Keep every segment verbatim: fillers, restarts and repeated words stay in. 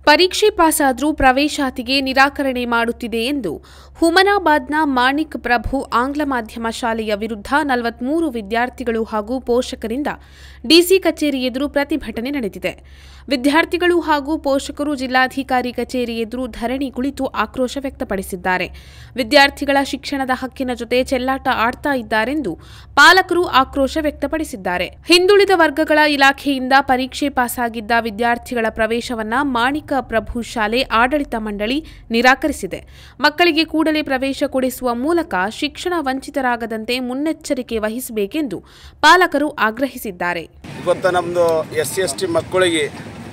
ಪರೀಕ್ಷೆ ಪಾಸಾದರೂ ಪ್ರವೇಶಾತಿಗೆ ನಿರಾಕರಣೆ ಮಾಡುತ್ತಿದೆ ಎಂದು ಹುಮನಾಬಾದ್ನ ಮಾಣಿಕ್ ಪ್ರಭು ಆಂಗ್ಲ ಮಾಧ್ಯಮ ಶಾಲೆಯ ವಿರುದ್ಧ ನಲವತ್ಮೂರು ವಿದ್ಯಾರ್ಥಿಗಳು ಹಾಗೂ ಪೋಷಕರಿಂದ ಡಿಸಿ ಕಚೇರಿ ಎದುರು ಪ್ರತಿಭಟನೆ ನಡೆದಿದೆ. ವಿದ್ಯಾರ್ಥಿಗಳು ಹಾಗೂ ಪೋಷಕರು ಜಿಲ್ಲಾಧಿಕಾರಿ ಕಚೇರಿ ಎದುರು ಧರಣಿ ಕುಳಿತು ಆಕ್ರೋಶ ವ್ಯಕ್ತಪಡಿಸಿದ್ದಾರೆ. ವಿದ್ಯಾರ್ಥಿಗಳ ಶಿಕ್ಷಣದ ಹಕ್ಕಿನ ಜೊತೆ ಚೆಲ್ಲಾಟ ಆಡ್ತಾ ಇದ್ದಾರೆಂದು ಪಾಲಕರು ಆಕ್ರೋಶ ವ್ಯಕ್ತಪಡಿಸಿದ್ದಾರೆ. ಹಿಂದುಳಿದ ವರ್ಗಗಳ ಇಲಾಖೆಯಿಂದ ಪರೀಕ್ಷೆ ಪಾಸಾಗಿದ್ದ ವಿದ್ಯಾರ್ಥಿಗಳ ಪ್ರವೇಶವನ್ನ ಮಾಣಿಕ ಪ್ರಭು ಶಾಲೆ ಆಡಳಿತ ಮಂಡಳಿ ನಿರಾಕರಿಸಿದೆ. ಮಕ್ಕಳಿಗೆ ಕೂಡಲೇ ಪ್ರವೇಶ ಕೊಡಿಸುವ ಮೂಲಕ ಶಿಕ್ಷಣ ವಂಚಿತರಾಗದಂತೆ ಮುನ್ನೆಚ್ಚರಿಕೆ ವಹಿಸಬೇಕೆಂದು ಪಾಲಕರು ಆಗ್ರಹಿಸಿದ್ದಾರೆ. ಇವತ್ತು ನಮ್ಮದು ಎಸ್ ಸಿ ಎಸ್ ಟಿ ಮಕ್ಕಳಿಗೆ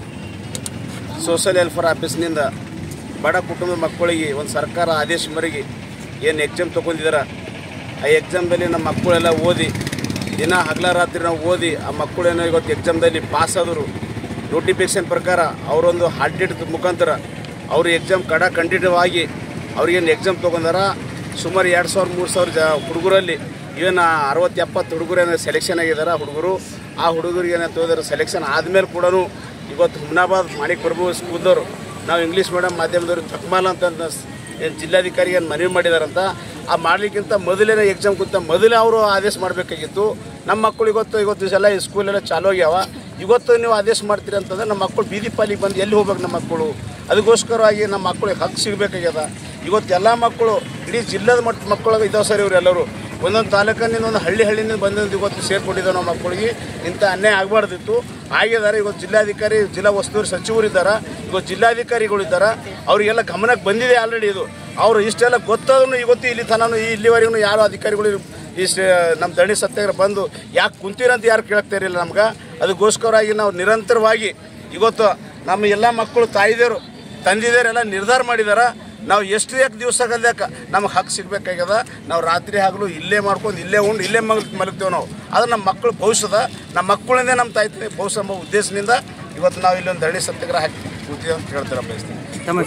ಸೋಷಿಯಲ್ ವೆಲ್ಫೇರ್ ಆಫೀಸ್ನಿಂದ ಬಡ ಕುಟುಂಬದ ಮಕ್ಕಳಿಗೆ ಒಂದು ಸರ್ಕಾರ ಆದೇಶ ಮೇರೆಗೆ ಏನು ಎಕ್ಸಾಮ್ ತೊಗೊಂಡಿದ್ದಾರೆ, ಆ ಎಕ್ಸಾಮ್ದಲ್ಲಿ ನಮ್ಮ ಮಕ್ಕಳೆಲ್ಲ ಓದಿ ದಿನ ಹಗಲ ರಾತ್ರಿ ನಾವು ಓದಿ ಆ ಮಕ್ಕಳೇನೋ ಇವತ್ತು ಎಕ್ಸಾಮ್ದಲ್ಲಿ ಪಾಸ್ ಆದರು. ನೋಟಿಫಿಕೇಷನ್ ಪ್ರಕಾರ ಅವರೊಂದು ಹಾಲ್ ಟಿಕೆಟ್ ಮುಖಾಂತರ ಅವರು ಎಕ್ಸಾಮ್ ಕಡ ಖಂಡಿತವಾಗಿ ಅವ್ರಿಗೇನು ಎಕ್ಸಾಮ್ ತೊಗೊಂಡಾರ. ಸುಮಾರು ಎರಡು ಸಾವಿರ ಮೂರು ಸಾವಿರ ಜ ಹುಡುಗರಲ್ಲಿ ಇವನ್ ಅರವತ್ತು ಎಪ್ಪತ್ತು ಹುಡುಗರೇನು ಸೆಲೆಕ್ಷನ್ ಆಗಿದ್ದಾರೆ. ಹುಡುಗರು ಆ ಹುಡುಗರಿಗೆ ಏನಂತ ಹೋದ್ರೆ ಸೆಲೆಕ್ಷನ್ ಆದಮೇಲೆ ಕೂಡ ಇವತ್ತು ಹುಮನಾಬಾದ್ ಮಾಣಿಕ್ ಪ್ರಭು ಸ್ಕೂಲ್ದವರು ನಾವು ಇಂಗ್ಲೀಷ್ ಮೀಡಿಯಮ್ ಮಾಧ್ಯಮದವರು ತಕ್ಮಾಲ ಅಂತ ಏನು ಜಿಲ್ಲಾಧಿಕಾರಿಗೆ ಏನು ಮನವಿ ಮಾಡಿದಾರಂತ, ಆ ಮಾಡಲಿಕ್ಕಿಂತ ಮೊದಲೇನೇ ಎಕ್ಸಾಮ್ ಕುಂತ ಮೊದಲೇ ಅವರು ಆದೇಶ ಮಾಡಬೇಕಾಗಿತ್ತು. ನಮ್ಮ ಮಕ್ಕಳು ಇವತ್ತು ಇವತ್ತು ಎಲ್ಲ ಈ ಸ್ಕೂಲೆಲ್ಲ ಚಾಲು ಆಗ್ಯಾವ. ಇವತ್ತು ನೀವು ಆದೇಶ ಮಾಡ್ತೀರಿ ಅಂತಂದ್ರೆ ನಮ್ಮ ಮಕ್ಕಳು ಬೀದಿ ಪಾಲಿಗೆ ಬಂದು ಎಲ್ಲಿ ಹೋಗ್ಬೇಕು ನಮ್ಮ ಮಕ್ಕಳು? ಅದಕ್ಕೋಸ್ಕರವಾಗಿ ನಮ್ಮ ಮಕ್ಕಳಿಗೆ ಹಕ್ಕು ಸಿಗಬೇಕಾಗ್ಯದ. ಇವತ್ತು ಎಲ್ಲ ಮಕ್ಕಳು ಇಡೀ ಜಿಲ್ಲಾದ ಮಟ್ಟ ಮಕ್ಕಳು ಇದ್ದಾವೆ ಸರ್. ಇವರು ಎಲ್ಲರೂ ಒಂದೊಂದು ತಾಲೂಕಿನಿಂದ ಒಂದು ಹಳ್ಳಿ ಹಳ್ಳಿಯಿಂದ ಬಂದಿದ್ದು ಇವತ್ತು ಸೇರ್ಕೊಂಡಿದ್ದಾರೆ. ನಮ್ಮ ಮಕ್ಕಳಿಗೆ ಇಂಥ ಅನ್ಯಾಯ ಆಗಬಾರ್ದಿತ್ತು, ಆಗಿದ್ದಾರೆ. ಇವತ್ತು ಜಿಲ್ಲಾಧಿಕಾರಿ ಜಿಲ್ಲಾ ಉಸ್ತುವಾರಿ ಸಚಿವರು ಇದ್ದಾರೆ, ಇವತ್ತು ಜಿಲ್ಲಾಧಿಕಾರಿಗಳು ಇದ್ದಾರೆ. ಅವರಿಗೆಲ್ಲ ಗಮನಕ್ಕೆ ಬಂದಿದೆ ಆಲ್ರೆಡಿ. ಇದು ಅವರು ಇಷ್ಟೆಲ್ಲ ಗೊತ್ತಾದ್ರೂ ಇವತ್ತು ಇಲ್ಲಿ ತನೂ ಇಲ್ಲಿವರೆಗೂ ಯಾರು ಅಧಿಕಾರಿಗಳು ಇಷ್ಟು ನಮ್ಮ ಧರಣಿ ಸತ್ಯಾಗ್ರಹ ಬಂದು ಯಾಕೆ ಕುಂತೀರಂತ ಯಾರು ಕೇಳ್ತಾ ಇರಲಿಲ್ಲ ನಮ್ಗೆ. ಅದಕ್ಕೋಸ್ಕರವಾಗಿ ನಾವು ನಿರಂತರವಾಗಿ ಇವತ್ತು ನಮ್ಮ ಎಲ್ಲ ಮಕ್ಕಳು ತಾಯಿದೇರು ತಂದಿದೇರೆಲ್ಲ ನಿರ್ಧಾರ ಮಾಡಿದಾರ. ನಾವು ಎಷ್ಟು ಯಾಕೆ ದಿವಸ ಆಗಲ್ಯಾಕ ನಮ್ಗೆ ಹಕ್ಕು ಸಿಗಬೇಕಾಗ್ಯದ. ನಾವು ರಾತ್ರಿ ಹಗಲು ಇಲ್ಲೇ ಮಾಡ್ಕೊಂಡು ಇಲ್ಲೇ ಉಂಡು ಇಲ್ಲೇ ಮಲ್ ಮಲಗ್ತೇವೆ ನಾವು. ಅದು ನಮ್ಮ ಮಕ್ಕಳು ಭವಿಷ್ಯದ, ನಮ್ಮ ಮಕ್ಕಳಿಂದ ನಮ್ಮ ತಾಯಿ ಭವಿಷ್ಯ ಎಂಬ ಉದ್ದೇಶದಿಂದ ಇವತ್ತು ನಾವು ಇಲ್ಲೊಂದು ಧರಣಿ ಸತ್ಯಾಗ್ರಹ ಹಾಕಿ ಕೂತೀವಿ ಅಂತ ಹೇಳ್ತಾರೆ ಬಯಸ್ತೀನಿ.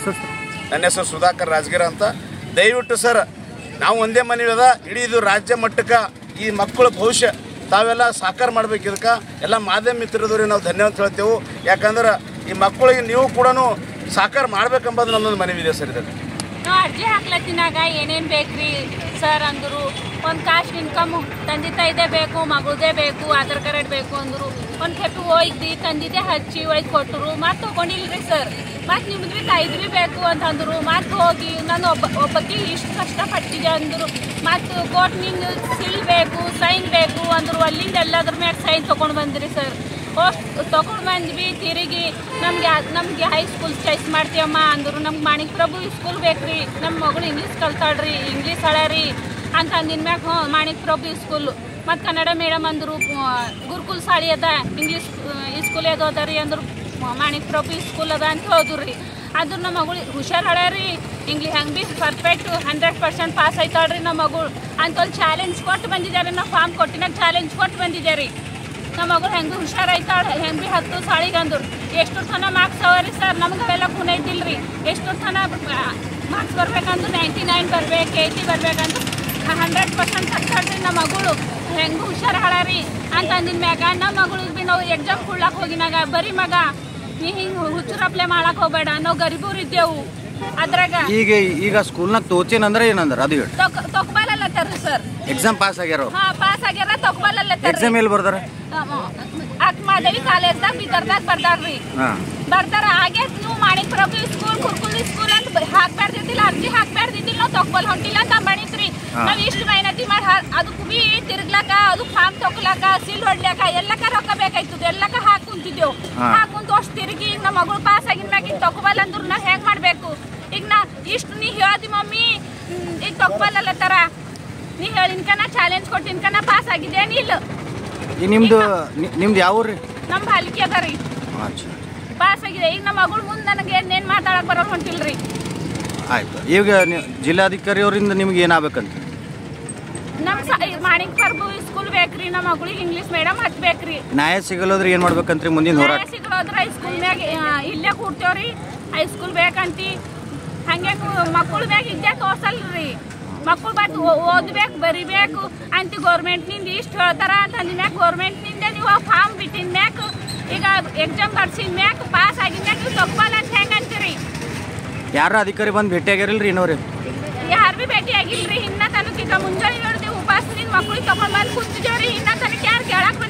ನನ್ನ ಹೆಸರು ಸುಧಾಕರ್ ರಾಜಗಿರ ಅಂತ. ದಯವಿಟ್ಟು ಸರ್, ನಾವು ಒಂದೇ ಮನವಿ ಅದ, ಇಡೀ ಇದು ರಾಜ್ಯ ಮಟ್ಟಕ್ಕೆ ಈ ಮಕ್ಕಳ ಭವಿಷ್ಯ ತಾವೆಲ್ಲ ಸಾಕಾರ ಮಾಡ್ಬೇಕು. ಇದಕ್ಕೆ ಎಲ್ಲ ಮಾಧ್ಯಮ ಮಿತ್ರದವ್ರಿಗೆ ನಾವು ಧನ್ಯವಾದ ಹೇಳ್ತೇವೆ. ಯಾಕಂದ್ರೆ ಈ ಮಕ್ಕಳಿಗೆ ನೀವು ಕೂಡ ಸಾಕಾರ ಮಾಡ್ಬೇಕಂಬುದು ನನ್ನೊಂದು ಮನವಿ ಇದೆ ಸರ್. ಇದಕ್ಕೆ ನಾವು ಅರ್ಜಿ ಹಾಕ್ಲತ್ತಿನಾಗ ಏನೇನು ಬೇಕ್ರಿ ಸರ್ ಅಂದರು. ಒಂದು ಕಾಸ್ಟ್ ಇನ್ಕಮ್ ತಂದೆ ತಾಯಿದೇ ಬೇಕು, ಮಗಳದೇ ಬೇಕು, ಆಧಾರ್ ಕಾರ್ಡ್ ಬೇಕು ಅಂದರು. ಒಂದು ಕೆಟ್ಟು ಒಯ್ದು ತಂದಿದ್ದೆ ಹಚ್ಚಿ ಒಯ್ದು ಕೊಟ್ಟರು. ಮತ್ತೆ ತೊಗೊಂಡಿಲ್ರಿ ಸರ್. ಮತ್ತು ನಿಮ್ದು ಭೀ ತಾಯಿದು ಭೀ ಬೇಕು ಅಂತಂದರು. ಮತ್ತು ಹೋಗಿ ನಾನು ಒಬ್ಬ ಒಬ್ಬಕ್ಕೆ ಇಷ್ಟು ಕಷ್ಟಪಟ್ಟಿದ್ದೆ ಅಂದರು. ಮತ್ತು ಕೋರ್ಟ್ ನಿಂದು ಸಿಲ್ ಬೇಕು, ಸೈನ್ ಬೇಕು ಅಂದರು. ಅಲ್ಲಿಂದ ಎಲ್ಲದ್ರ ಮ್ಯಾಗ ಸೈನ್ ತೊಗೊಂಡು ಬಂದ್ರಿ ಸರ್. ಹೋಗಿ ತೊಗೊಂಡು ಬಂದ್ವಿ. ತಿರುಗಿ ನಮಗೆ ನಮಗೆ ಹೈ ಸ್ಕೂಲ್ ಚಾಯ್ಸ್ ಮಾಡ್ತೀವಮ್ಮ ಅಂದರು. ನಮ್ಗೆ ಮಾಣಿಕ್ ಪ್ರಭು ಸ್ಕೂಲ್ ಬೇಕ್ರಿ, ನಮ್ಮ ಮಗಳು ಇಂಗ್ಲೀಷ್ ಕಲ್ತಾಳ್ರಿ, ಇಂಗ್ಲೀಷ್ ಹಳರಿ ಅಂತ ಅಂದಿನ ಮ್ಯಾಗ ಹ್ಞೂ ಮಾಣಿಕ್ ಪ್ರಭು ಸ್ಕೂಲು. ಮತ್ತು ಕನ್ನಡ ಮೇಡಮ್ ಅಂದರು. ಗುರುಕುಲ್ ಸಾಳಿ ಅದ, ಇಂಗ್ಲೀಷ್ ಸ್ಕೂಲ್ ಅದು ಅದ ರೀ ಅಂದರು. ಮಾಣಿಕ್ ಪ್ರಭು ಸ್ಕೂಲ್ ಅದ ಅಂತ ಹೋದ್ರು ರೀ. ಅದ್ರ ನಮ್ಮ ಮಗಳು ಹುಷಾರು ಹಳ್ಯಾರಿ, ಇಂಗ್ಲೀಷ್ ಹೆಂಗೆ ಭೀ ಪರ್ಫೆಕ್ಟ್ ಹಂಡ್ರೆಡ್ ಪರ್ಸೆಂಟ್ ಪಾಸ್ ಆಯ್ತಾಳ್ರಿ ನಮ್ಮ ಮಗಳು ಅಂತಲ್ಲಿ ಚಾಲೆಂಜ್ ಕೊಟ್ಟು ಬಂದಿದ್ದಾರೆ. ನಾವು ಫಾರ್ಮ್ ಕೊಟ್ಟಿನಾಗ ಚಾಲೆಂಜ್ ಕೊಟ್ಟು ಬಂದಿದ್ದೆ ರೀ. ನಮ್ಮ ಮಗಳು ಹೆಂಗೆ ಹುಷಾರಾಯ್ತಾಳೆ, ಹೆಂಗೆ ಭೀ ಹತ್ತು ಸಾಳಿಗೆ ಅಂದರು. ಎಷ್ಟು ತನ ಮಾರ್ಕ್ಸ್ ಅವ ರೀ ಸರ್, ನಮ್ಗೆ ಅವೆಲ್ಲ ಖುನ ಇದ್ದಿಲ್ಲ ರೀ. ಎಷ್ಟು ತನ ಮಾರ್ಕ್ಸ್ ಬರ್ಬೇಕಂದ್ರೆ ನೈಂಟಿ ನೈನ್ ಬರ್ಬೇಕು, ಏಯ್ಟಿ ಬರ್ಬೇಕಂದ್ರೆ ಹಂಡ್ರೆಡ್ ಪರ್ಸೆಂಟ್ ಹಚ್ಚಾಡ್ರಿ ನಮ್ಮ ಮಗಳು. ಹೆಂಗೆ ಹುಷಾರು ಹಾಳಾರಿ ಅಂತ ಅಂದಿನ ಮ್ಯಾಗ ನಮ್ಮ ಮಗಳಿಗೆ ಭೀ ನಾವು ಎಕ್ಸಾಮ್ ಕೊಡ್ಲಾಕ್ ಹೋಗಿನಾಗ ಬರೀ ಮಗ ನೀ ಹಿಂಗೆ ಹುಚ್ಚರು ಅಪ್ಲೈ ಮಾಡಕ್ಕೆ ಹೋಗಬೇಡ, ನಾವು ಗರೀಬರು ಇದ್ದೇವು. ಅದ್ರಾಗ ಈಗ ಈಗ ಸ್ಕೂಲ್ನಾಗ ತೋಚೇನ್ ಅಂದ್ರೆ ಏನಂದ್ರ ಅದು ತೊಕ್ಬಾಲಲ್ಲತ್ತಾರ ಸರ್. ಎಕ್ಸಾಮ್ ಪಾಸ್ ಆಗ್ಯಾರ. ಹಾ ಪಾಸ್ ಆಗ್ಯಾರ, ತೊಕ್ಬಾಲಲ್ಲತ್ತಾರ. ಎಕ್ಸಾಮ್ ಎಲ್ಲಿ ಬರ್ದಾರ? ಅಕ್ಮಾದೇವಿ ಕಾಲೇಜ್ದಾಗ ಬೀದರ್ದಾಗ ಬರ್ದಾರ್ರಿ. ಬರ್ತಾರ ಹಾಗೆ ನೀವು ಮಾಣಿಕ್ ಪ್ರಭು ಸ್ಕೂಲ್ ಗುರುಕುಲ್ ಸ್ಕೂಲ್ ಅಂತ ಹಾಕ್ಬಾರ್ದಿದ್ದಿಲ್ಲ, ಅರ್ಜಿ ಹಾಕ್ಬಾರ್ದಿದ್ದಿಲ್ಲ. ನಾವು ತೊಕ್ಬಲ್ ಹೊಂಟಿಲ್ಲ ಅಂತ ಬಣಿತ್ರಿ. ನಾವ್ ಇಷ್ಟು ಮೆಹನತಿ ಮಾಡಿ ಅದಕ್ಕೂ ಬಿ ತಿರ್ಗ್ಲಾಕ, ಅದು ಫಾರ್ಮ್ ತೊಗೊಲಾಕ, ಸಿಲ್ ಹೊಡ್ಲಾಕ ಎಲ್ಲಕ್ಕ ರೊಕ್ಕ ಬೇಕಾಯ್ತದ. ಎಲ್ಲಕ್ಕ ಹಾಕ್ ಕುಂತಿದ್ದೇವು. ಹಾಕ್ ಕುಂತ ಅಷ್ಟು ತಿರುಗಿ ಈಗ ನಮ್ಮ ಮಗಳು ಪಾಸ್ ಆಗಿನ ಮ್ಯಾಗ ಈಗ ತೊಗೊಬಲ್ ಅಂದ್ರು ನಾವ್ ಹೆಂಗ್ ಮಾಡ್ಬೇಕು? ಈಗ ನಾ ಇಷ್ಟು ನೀ ಹೇಳ್ದಿ ಮಮ್ಮಿ ಈಗ ತೊಗೊಬಲ್ಲತ್ತಾರ, ನೀ ಹೇಳಿನ್ಕನ ಚಾಲೆಂಜ್ ಕೊಟ್ಟಿನ್ಕನ ಪಾಸ್ ಆಗಿದ್ದೇನಿ ಇಲ್ಲ. ನಿಮ್ದು ನಿಮ್ದು ಯಾವ ಊರ್ರಿ? ನಮ್ ಬಾಲಿಕೆ ಅದ ರೀ, ಪಾಸ್ ಆಗಿದೆ. ಈಗ ನಮ್ಮ ಮಗಳು ಮುಂದೆ ನನಗೆ ಏನೇನು ಮಾತಾಡಕ್ ಬರೋದು ಹೊಂಟಿಲ್ರಿ. ಆಯ್ತು. ಈಗ ಜಿಲ್ಲಾಧಿಕಾರಿ ಅವರಿಂದ ನಿಮ್ಗೆ ಏನಾಗಬೇಕಂತ? ನಮ್ಮ ಮಾಣಿಕ್ ಪ್ರಭು ಸ್ಕೂಲ್ ಬೇಕ್ರಿ, ನಮ್ಮ ಮಗಳಿಗೆ ಇಂಗ್ಲೀಷ್ ಮೇಡಮ್ ಹಚ್ಬೇಕ್ರಿ. ನ್ಯಾಯ ಸಿಗಲ್ಲೋದ್ರೆ ಏನ್ ಮಾಡ್ಬೇಕಂತ್ರಿ ಮುಂದಿನ ಹೋರಾಟ? ನ್ಯಾಯ ಸಿಗಲ್ಲೋದ್ರ ಹೈಸ್ಕೂಲ್ ಮ್ಯಾಗ ಇಲ್ಲೇ ಕೂಡ್ತೇವ್ರಿ. ಹೈಸ್ಕೂಲ್ ಬೇಕಂತಿ ಹಂಗೆ ಮಕ್ಕಳ ಮ್ಯಾಗ ಇದ್ದೇ ತೋರ್ಸಲ್ರಿ. ಮಕ್ಕಳು ಬಂದು ಓದ್ಬೇಕು, ಬರಿಬೇಕು ಅಂತ ಗೌರ್ಮೆಂಟ್ನಿಂದ ಇಷ್ಟು ಹೇಳ್ತಾರ ಅಂತ ಅಂದಿನ್ಯಾಕ ಗೌರ್ಮೆಂಟ್ನಿಂದ ನೀವು ಫಾರ್ಮ್ ಬಿಟ್ಟಿನ ಮ್ಯಾಕ ಈಗ ಎಕ್ಸಾಮ್ ಬರ್ಸಿದ ಮ್ಯಾಕ ಪಾಸ್ ಆಗಿದ ಮ್ಯಾಕ ನೀವು ತೊಗೊಬಲ್ಲ ಅಂತ ಹೆಂಗೆ ಅಂತೀರಿ? ಯಾರು ಅಧಿಕಾರಿ ಬಂದು ಭೇಟಿ ಆಗ್ಯಾರಿಲ್ರಿ ಇನ್ನೋರಿ ಯಾರು ಭೀ ಭೇಟಿ ಆಗಿಲ್ರಿ. ಇನ್ನ ತನಕ ಈಗ ಮುಂಜಾನೆ ನೋಡಿದೆವು ಉಪವಾಸದಿಂದ ಮಕ್ಳಿಗೆ ತಗೊಂಡ್ ಬಂದು ಕೂತಿದ್ದೇವ್ರಿ. ಇನ್ನ ತನಕ ಯಾರು ಕೇಳಕ್